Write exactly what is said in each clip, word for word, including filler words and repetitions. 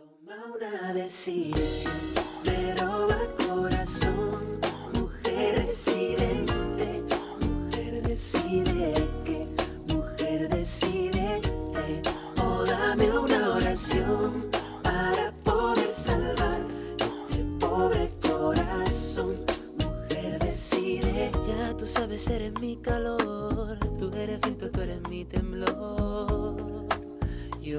Toma una decisión, me roba el corazón. Mujer decidente, mujer decide que, mujer decidente. O dame una oración para poder salvar este pobre corazón. Mujer decide. Ya tú sabes, eres mi calor, tú eres viento, tú eres mi temblor. Yo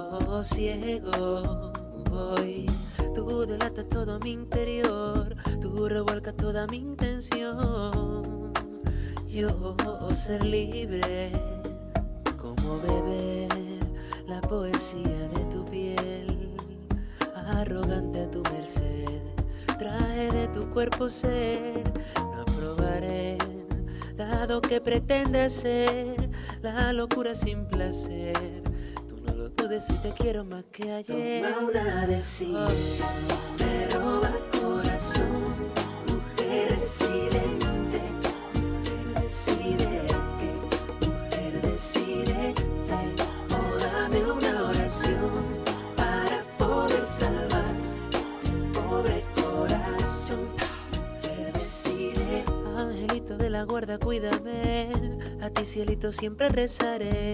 ciego voy, tú delatas todo mi interior, tú revuelcas toda mi intención. Yo ser libre, como beber la poesía de tu piel, arrogante a tu merced, traje de tu cuerpo ser, no aprobaré, dado que pretende ser la locura sin placer. Si te quiero más que ayer. Toma una decisión, me roba el corazón. Mujer decidente, mujer decide que, mujer decide que. O dame una oración para poder salvar este pobre corazón. Mujer decide. Angelito de la guarda, cuídame. A ti, cielito, siempre rezaré.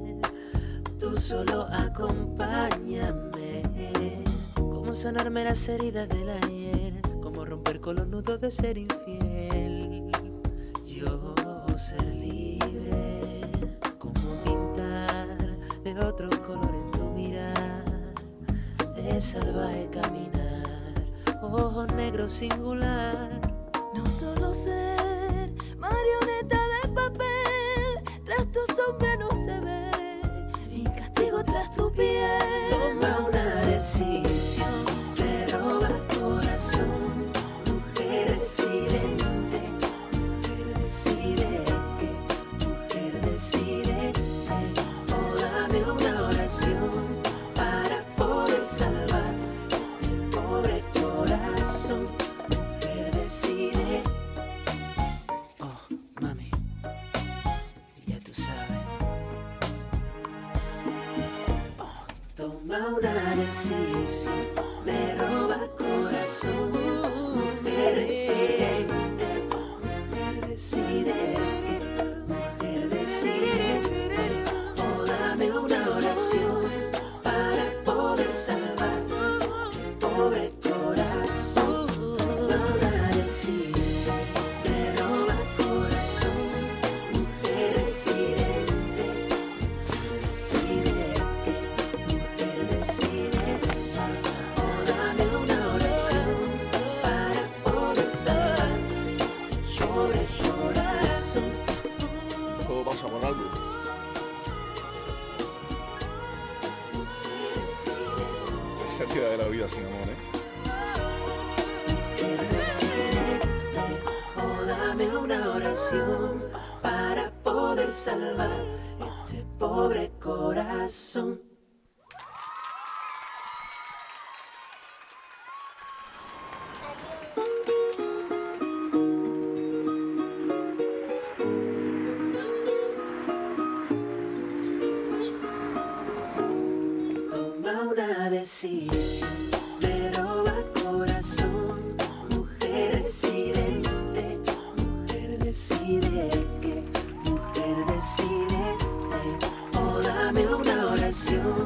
Tú solo acompáñame. Cómo sanarme las heridas del ayer, cómo romper con los nudos de ser infiel. Yo ser libre, cómo pintar de otro color en tu mirar, de salvaje caminar, ojos negros singular. No solo ser marioneta de papel, tras tu sombra no se ve tras tu piel. Toma una decisión, me roba el corazón. Mujer decidente, mujer decide que, mujer decide que. O dame una oración para poder salvar este pobre corazón. Mujer decide. Oh, mami, ya tú sabes. Toma una decisión, me roba el corazón. Mujer decidente, mujer decide, mujer decide. O dame una oración para poder salvar este pobre corazón. Toma una decisión, me roba el corazón. Mujer decidente, mujer decide. Pasa por algo. Es sentido de la vida sin amor, ¿eh? O dame una oración para poder salvar este pobre corazón. Una decisión, me roba el corazón. Mujer decidente, mujer decide que, mujer decide que. O dame una oración